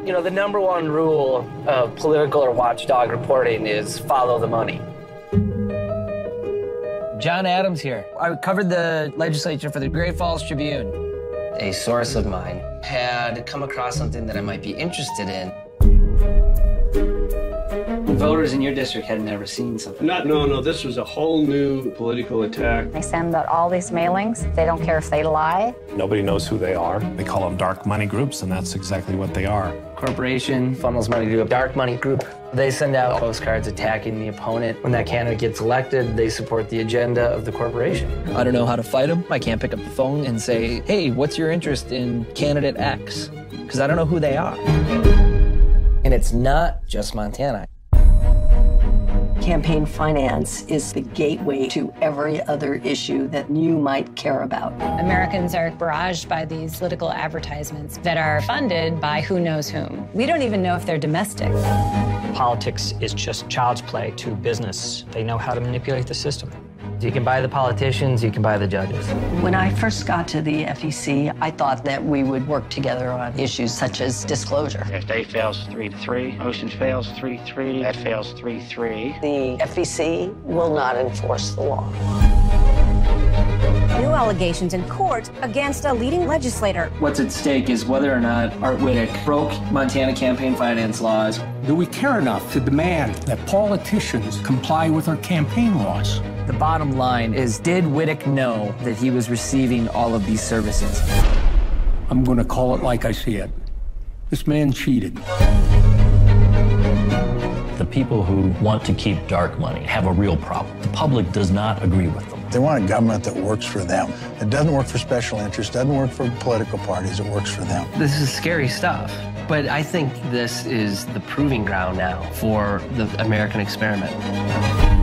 You know, the number one rule of political or watchdog reporting is follow the money. John Adams here. I covered the legislature for the Great Falls Tribune. A source of mine had come across something that I might be interested in. Voters in your district had never seen something. No, this was a whole new political attack. They send out all these mailings. They don't care if they lie. Nobody knows who they are. They call them dark money groups, and that's exactly what they are. Corporation funnels money to a dark money group. They send out postcards attacking the opponent. When that candidate gets elected, they support the agenda of the corporation. I don't know how to fight them. I can't pick up the phone and say, hey, what's your interest in candidate X? Because I don't know who they are. And it's not just Montana. Campaign finance is the gateway to every other issue that you might care about. Americans are barraged by these political advertisements that are funded by who knows whom. We don't even know if they're domestic. Politics is just child's play to business. They know how to manipulate the system. You can buy the politicians, you can buy the judges. When I first got to the FEC, I thought that we would work together on issues such as disclosure. If A fails 3-3, Ocean fails 3-3, that fails 3-3. The FEC will not enforce the law. New allegations in court against a leading legislator. What's at stake is whether or not Art Whittick broke Montana campaign finance laws. Do we care enough to demand that politicians comply with our campaign laws? The bottom line is, did Whittick know that he was receiving all of these services? I'm going to call it like I see it. This man cheated. The people who want to keep dark money have a real problem. The public does not agree with them. They want a government that works for them. It doesn't work for special interests, doesn't work for political parties, it works for them. This is scary stuff, but I think this is the proving ground now for the American experiment.